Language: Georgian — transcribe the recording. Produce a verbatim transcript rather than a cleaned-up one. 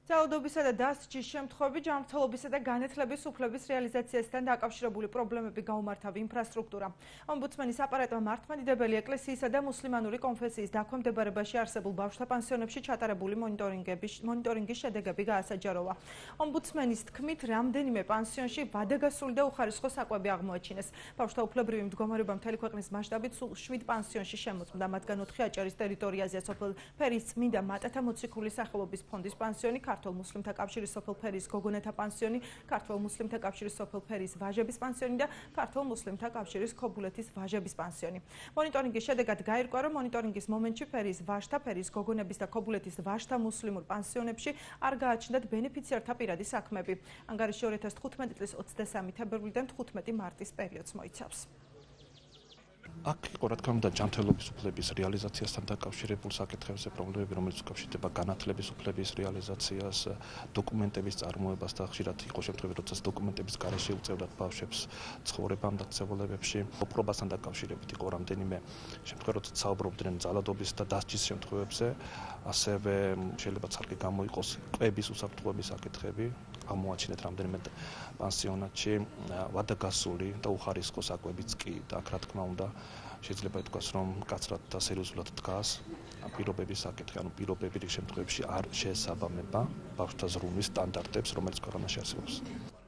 ძალადობისა და დასჯის შემთხვევები, ჯანმრთელობისა და განათლების უფლების რეალიზაციასთან დაკავშირებული პრობლემები გაუმართავ ინფრასტრუქტურა. ომბუდსმენის აპარატმა მართლმადიდებელი ეკლესიისა და მუსლიმანური კონფესიის დაქვემდებარებაში არსებულ ბავშვთა პანსიონებში ჩატარებული მონიტორინგის შედეგები გაასაჯაროვა. ომბუდსმენის თქმით, რამდენიმე პანსიონში ვადაგასული და უხარისხო საკვები აღმოაჩინეს. ბავშვთა უფლებრივი მდგომარეობა მთელი ქვეყნის მასშტაბით სულ შვიდ პანსიონში შემოწმდა, მათგან ოთხი აჭარის ტერიტორიაზეა. სოფელ ფერის წმინდა მატათა მოციქულის სახელობის ფონდის პანსიონი, ქართულ მუსლიმთა კავშირის სოფელ ფერის გოგონათა პანსიონი, ქართულ მუსლიმთა კავშირის სოფელ ფერის ვაჟების პანსიონი და ქართულ მუსლიმთა კავშირის ქობულეთის ვაჟების პანსიონი. მონიტორინგის შედეგად გაირკვა, რომ მონიტორინგის მომენტში ფერის ვაჟთა, ფერის გოგონების და ქობულეთის ვაჟთა მუსლიმურ პანსიონებში არ გააჩნდათ ბენეფიციართა პირადი საქმეები. ანგარიში ორი ათას თხუთმეტი წლის ოცდასამი თებერვლიდან თხუთმეტი მარტის პერიოდს მოიცავს. აქ იყო რა თქმა უნდა ჯანმრთელობის უფლების რეალიზაციასთან დაკავშირებულ საკითხებზე პრობლემები, რომელიც უკავშირდება განათლების უფლების რეალიზაციას, დოკუმენტების წარმოებას და ხშირად იყო შემთხვევები, როდესაც დოკუმენტების გარეშე უწევდათ ბავშვებს ცხოვრებამ და ცხოველებებში. ოპრობასთან დაკავშირებით იყო რამდენიმე შემთხვევა, როდესაც საუბრობდნენ ძალადობის და დასჯის შემთხვევებზე, ასევე შეიძლება ცალკე გამოიყოს კვების უსაფრთხოების საკითხები. გამოაჩინეთ რამდენიმე პანსიონატში ვადაგასული და უხარისხო საკვებიც კი და აქ რა თქმა უნდა შეიძლება ითქვას, რომ მკაცრად და სერიოზულად დგას პირობების საკითხი, ანუ პირობები რიგ შემთხვევებში არ შეესაბამება ბავშვთა ზრუნვის სტანდარტებს, რომელიც ქვეყანაში არსებობს.